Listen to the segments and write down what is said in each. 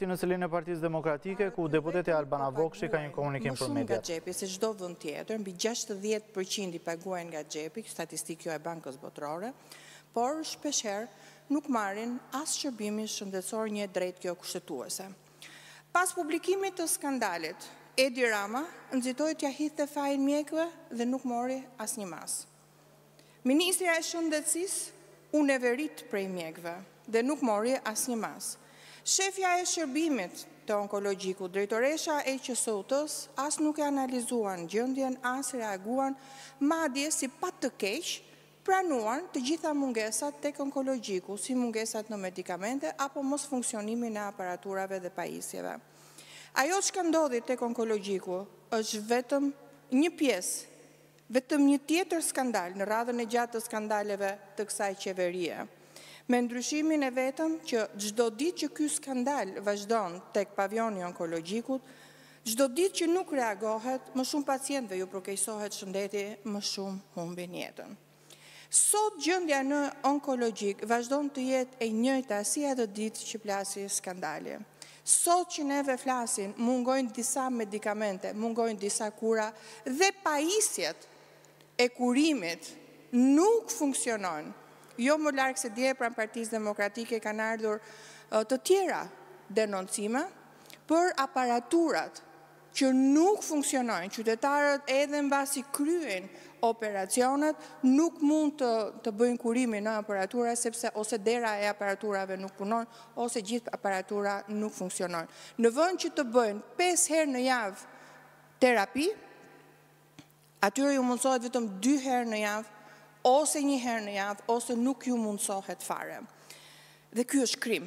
Alti në selinë e Partisë Demokratike, ku deputeti Albana Vokshi ka një komunikim për mediat. Më shumë nga xhepi se çdo vend tjetër, mbi 60% i paguajnë nga xhepi, statistikë e Bankës Botërore, por shpeshherë nuk marrin as shërbimin shëndetësor një drejt kjo kushtetuese. Pas publikimit të skandalit, Edi Rama nxitoi t'ia hidhte fajin mjekëve dhe nuk mori asnjë mas. Ministrja e Shëndetësisë u neverit prej mjekëve dhe nuk mori asnjë mas. Shefja e shërbimit të onkologjikut, drejtoresha e QSUT-s, as nuk e analizuan gjendjen, as reaguan, madje si pa të keq, pranuan të gjitha mungesat tek onkologjiku, si mungesat në medikamente apo mos funksionimin e aparaturave dhe pajisjeve. Ajo që ndodhi tek onkologjiku është vetëm një pjesë, vetëm një tjetër skandal në radhën e gjatë të skandaleve të kësaj qeverie. Me ndryshimin e vetëm që çdo ditë që ky skandal vazhdon tek pavioni onkologjikut, çdo ditë që nuk reagohet, më shumë pacientëve ju përkeqësohet shëndeti, më shumë humbin jetën. Sot gjendja në onkologjik vazhdon të jetë e njëjta si atë ditë që plasi skandali. Sot që neve flasin, mungojnë disa medikamente, mungojnë disa kura dhe pajisjet e kurimit nuk funksionojnë. Jo më larg se dje pranë Partisë Demokratike kanë ardhur të tjera denoncime për aparaturat që nuk funksionojnë. Qytetarët edhe mbasi kryen operacionet nuk mund të bëjnë kurimin në aparatura sepse ose dera e aparaturave nuk punon ose gjithë aparatura nuk funksionojnë. Në vend që të bëjnë 5 herë në javë terapi, atyre ju mundsohet vetëm 2 herë në javë ose 1 herë në javë, ose nuk ju mundsohet fare. Dhe ky është krim.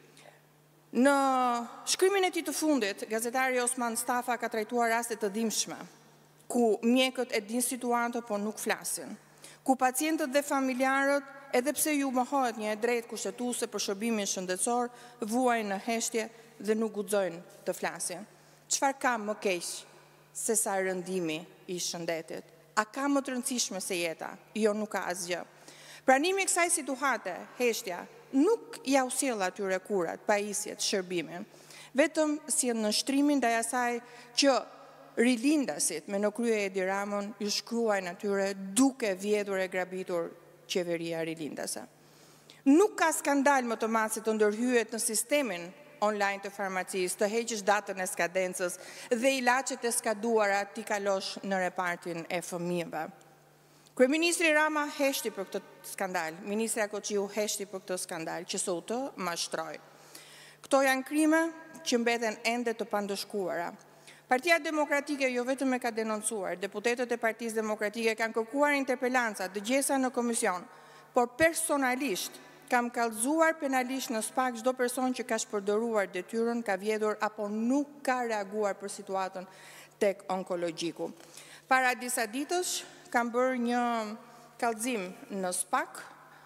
Në shkrimin e tij të fundit, gazetari Osman Stafa ka trajtuar raste të dhimbshme, ku mjekët e dinë situatën por nuk flasin, ku pacientët dhe familjarët, edhe pse ju mohohet një drejt kushtetuese për shërbimin shëndetësor, vuajnë në heshtje dhe nuk guxojnë të flasin. Çfarë ka më keq se sa rëndimi i shëndetit? A ka më të rëndësishme se jeta? Jo, nuk ka asgjë. Pranimi i kësaj situate, heshtja, nuk ja u sjell atyre kurat, pajisjet, shërbimin, vetëm si në nështrimin ndaj asaj që rilindasit me në krye Edi Ramën ju shkruajnë atyre duke vjedhur e grabitur qeveria rilindase. Nuk ka skandal më të madh se të ndërhyet në sistemin online të farmacisë, të heqësh datën e skadencës dhe ilaçet e skaduara ti kalosh në repartin e fëmijëve. Kryeministri Rama heshti për këtë skandal, Ministra Koçiu heshti për këtë skandal, QSUT mashtroi. Këto janë krime që mbeten ende të pandëshkuara. Partia Demokratike jo vetëm e ka denoncuar, deputetët e Partisë Demokratike kanë kërkuar interpelanca, dëgjesa në komision, por personalisht kam kallëzuar penalisht në SPAK çdo person që ka shpërdoruar detyrën, ka vjedhur apo nuk ka reaguar për situatën tek onkologjiku. Para disa ditësh kam bërë një kallëzim në SPAK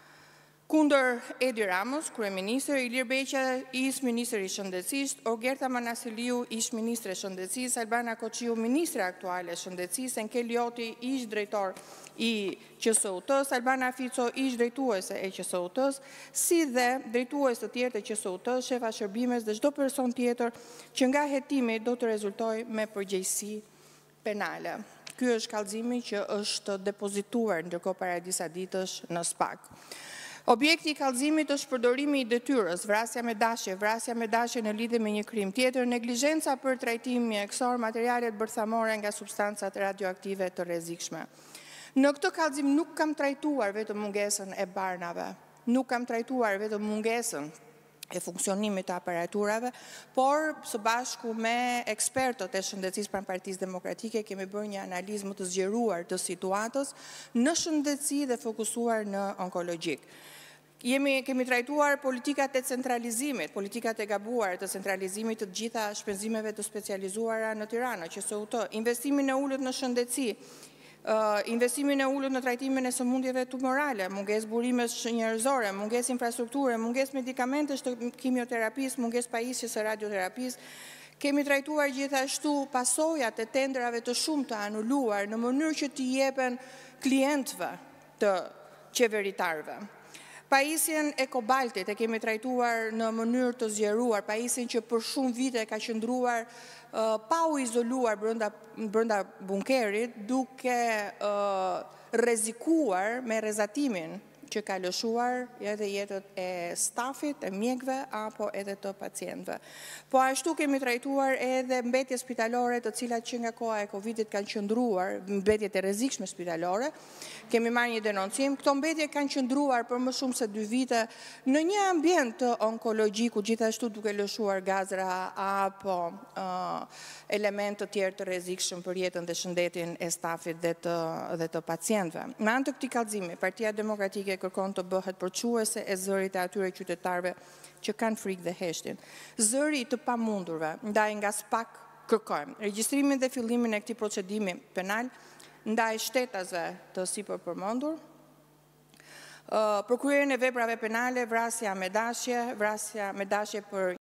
kundër Edi Ramës, kryeministër, Ilir Beqa, ish-ministër i shëndetësisë, Orgerta Manasiliu, ish-ministre e shëndetësisë, Albana Koçiu, ministre aktuale e shëndetësisë, Enkel Joti, ish-drejtor i QSUT-s, Albana Fico, ish-drejtuese e QSUT-s, si dhe drejtues të tjerë të QSUT-s, shefa shërbimes dhe çdo person tjetër që nga hetimi do të rezultojë me përgjegjësi penale. Ky është kallëzimi që është depozituar ndërkohë para disa ditësh në SPAK. Objekti i kallëzimit është përdorimi i detyrës, vrasja me dashje në lidhje me një krim tjetër, neglizhenca për trajtim mjekësor, materialet bërthamore nga substancat radioaktive të rrezikshme. Në këtë kallëzim nuk kam trajtuar vetëm mungesën e barnave, nuk kam trajtuar vetëm mungesën e funksionimit të aparaturave, por së bashku me ekspertët e shëndetësisë pranë Partisë Demokratike kemi bërë një analizë më të zgjeruar të situatës në shëndetësi dhe fokusuar në onkologjik. Kemi trajtuar politikat e centralizimit, politikat e gabuar të centralizimit të gjitha shpenzimeve të specializuara në Tiranë, QSUT, investimin e ulët në shëndetësi, investimin e ulët në trajtimin e sëmundjeve tumorale, mungesë burimesh njerëzore, mungesë infrastrukture, mungesë medikamentesh të kimioterapisë, mungesë pajisjes së radioterapisë. Kemi trajtuar gjithashtu pasojat e tenderave të shumta anuluar në mënyrë që t'i jepen klientëve të qeveritarëve. Pajisjen e kobaltit e kemi trajtuar në mënyrë të zgjeruar, pajisjen që për shumë vite ka qëndruar pa u izoluar brenda bunkerit, duke rrezikuar me rrezatimin që ka lëshuar edhe jetët e stafit, e mjekëve, apo edhe të pacientëve. Po ashtu kemi trajtuar edhe mbetje spitalore të cilat që nga koha e Covidit kanë qëndruar, mbetjet e rrezikshme spitalore, kemi marrë një denoncim. Këto mbetje kanë qëndruar për më shumë se 2 vite në një ambient të onkologjiku, gjithashtu duke lëshuar gazra apo element të tjerë të rrezikshëm për jetën dhe shëndetin e stafit dhe të pacientëve. Me anë të këtij kallëzimi, Partia Demokratike kërkon të bëhet përçuese e zërit e atyre qytetarëve që kanë frikë dhe heshtin. Zëri të pamundurve, ndaj nga SPAK kërkojmë regjistrimin dhe fillimin e këtij procedimi penal ndaj shtetasve të sipërpërmendur, përkryerjen e veprave penale, vrasja me dashje për